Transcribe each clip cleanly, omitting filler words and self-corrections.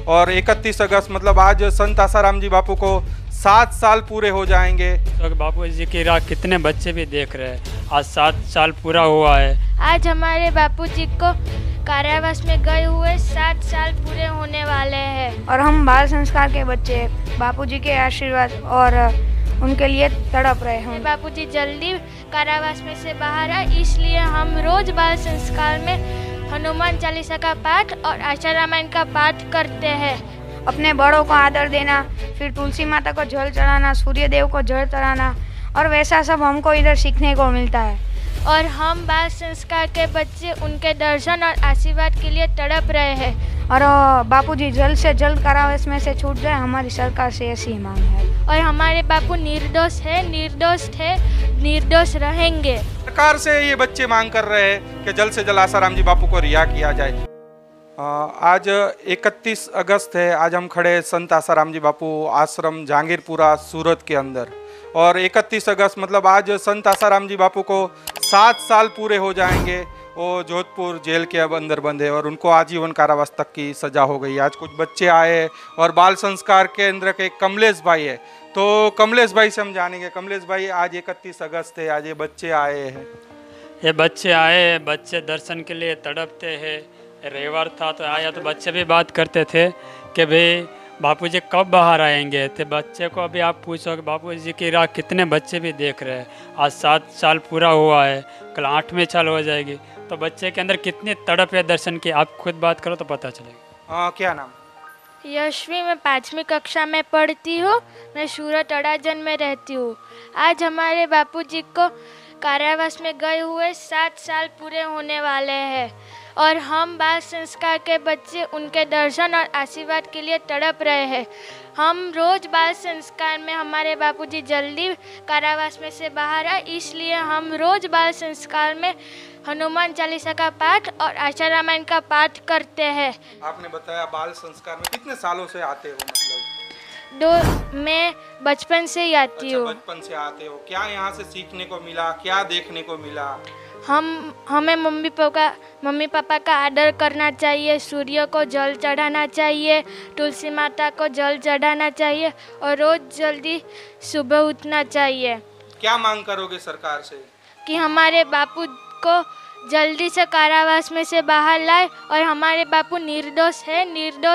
और 31 अगस्त मतलब आज संत आसाराम जी बापू को 7 साल पूरे हो जाएंगे। तो बापू जी की राह कितने बच्चे भी देख रहे हैं, आज 7 साल पूरा हुआ है। आज हमारे बापू जी को कारावास में गए हुए 7 साल पूरे होने वाले हैं और हम बाल संस्कार के बच्चे बापू जी के आशीर्वाद और उनके लिए तड़प रहे हैं। बापू जी जल्दी कारावास में से बाहर आए, इसलिए हम रोज बाल संस्कार में हनुमान चालीसा का पाठ और आशा रामायण का पाठ करते हैं। अपने बड़ों को आदर देना, फिर तुलसी माता को जल चढ़ाना, सूर्य देव को जल चढ़ाना और वैसा सब हमको इधर सीखने को मिलता है। और हम बाल संस्कार के बच्चे उनके दर्शन और आशीर्वाद के लिए तड़प रहे हैं। और बापू जी जल्द से जल्द कारावास में से छूट जाए, हमारी सरकार से ऐसी ही मांग है। और हमारे बापू निर्दोष है, निर्दोष रहेंगे। सरकार से ये बच्चे मांग कर रहे हैं कि जल्द से जल्द आसाराम जी बापू को रिहा किया जाए। आज 31 अगस्त है। आज हम खड़े संत आसाराम जी बापू आश्रम जहांगीरपुरा सूरत के अंदर, और 31 अगस्त मतलब आज संत आसाराम जी बापू को 7 साल पूरे हो जाएंगे। वो जोधपुर जेल के अब अंदर बंद है और उनको आजीवन कारावास तक की सज़ा हो गई। आज कुछ बच्चे आए और बाल संस्कार केंद्र के कमलेश भाई है, तो कमलेश भाई से हम जानेंगे। कमलेश भाई, आज 31 अगस्त है, आज ये बच्चे आए हैं। ये बच्चे आए, बच्चे दर्शन के लिए तड़पते हैं। रविवार था तो आया तो बच्चे भी बात करते थे कि भाई बापू जी कब बाहर आएंगे। तो बच्चे को अभी आप पूछो कि बापू जी की राह कितने बच्चे भी देख रहे हैं, आज 7 साल पूरा हुआ है, कल 8वें साल हो जाएगी। तो बच्चे के अंदर कितनी तड़प है दर्शन की, आप खुद बात करो तो पता चलेगा। क्या नाम? यशवी, मैं 5वीं कक्षा में पढ़ती हूँ। मैं सूरत अड़ाजन में रहती हूँ। आज हमारे बापू जी को कारावास में गए हुए 7 साल पूरे होने वाले हैं और हम बाल संस्कार के बच्चे उनके दर्शन और आशीर्वाद के लिए तड़प रहे हैं। हम रोज बाल संस्कार में हमारे बापूजी जल्दी कारावास में से बाहर आए, इसलिए हम रोज बाल संस्कार में हनुमान चालीसा का पाठ और आशा रामायण का पाठ करते हैं। आपने बताया बाल संस्कार में कितने सालों से आते हो? मतलब मैं बचपन से ही आती हूँ। बचपन से आते हो। क्या यहाँ से सीखने को मिला, क्या देखने को मिला? हमें मम्मी पापा का आदर करना चाहिए, सूर्य को जल चढ़ाना चाहिए, तुलसी माता को जल चढ़ाना चाहिए और रोज जल्दी सुबह उठना चाहिए। क्या मांग करोगे सरकार से? कि हमारे बापू को जल्दी से कारावास में से बाहर लाए और हमारे बापू निर्दोष है,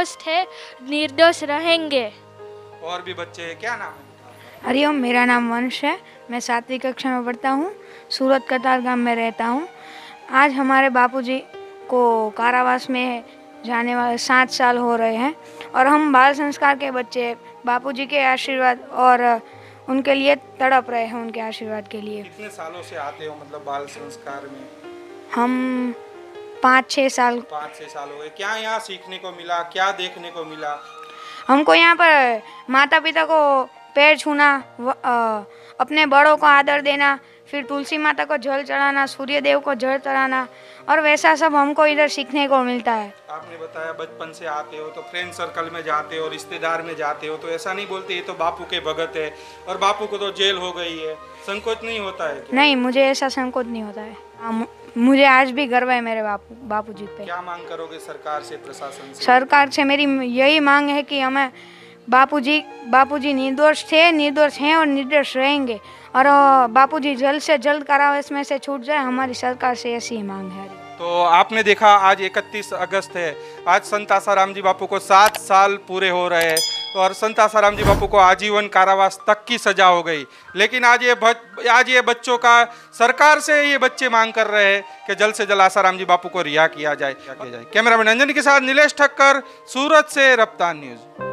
निर्दोष रहेंगे। और भी बच्चे हैं, क्या नाम है? हरिओम, मेरा नाम वंश है। मैं 7वीं कक्षा में पढ़ता हूँ। सूरत कतार गांव में रहता हूँ। आज हमारे बापूजी को कारावास में जाने वाले 7 साल हो रहे हैं और हम बाल संस्कार के बच्चे बापूजी के आशीर्वाद और उनके लिए तड़प रहे हैं, उनके आशीर्वाद के लिए। कितने सालों से आते हो मतलब बाल संस्कार में? हम 5-6 साल। 5-6 साल हो गए। क्या यहाँ सीखने को मिला, क्या देखने को मिला? हमको यहाँ पर माता पिता को पैर छूना, अपने बड़ों को आदर देना, फिर तुलसी माता को जल चढ़ाना, सूर्य देव को जल चढ़ाना और वैसा सब हमको इधर सीखने को मिलता है। आपने बताया बचपन से आते हो, तो फ्रेंड सर्कल में जाते हो, रिश्तेदार में जाते हो, तो ऐसा नहीं बोलते ये तो बापू के भगत है और बापू को तो जेल हो गई है, संकोच नहीं होता है क्या? नहीं, मुझे ऐसा संकोच नहीं होता है। मुझे आज भी गर्व है मेरे बापूजी पे। क्या मांग करोगे सरकार से, प्रशासन से? सरकार से मेरी यही मांग है कि हमें बापूजी निर्दोष थे, निर्दोष हैं और निर्दोष रहेंगे और बापूजी जल्द से जल्द कारावास में से छूट जाए, हमारी सरकार से ऐसी ही मांग है। तो आपने देखा आज 31 अगस्त है। आज संत आसाराम जी बापू को 7 साल पूरे हो रहे हैं और संत आसाराम जी बापू को आजीवन कारावास तक की सजा हो गई। लेकिन आज ये बच्चों का सरकार से ये बच्चे मांग कर रहे हैं कि जल्द से जल्द आसाराम जी बापू को रिहा किया जाए। कैमरामैन अंजन के साथ नीलेश ठक्कर, सूरत से रफ्तार न्यूज़।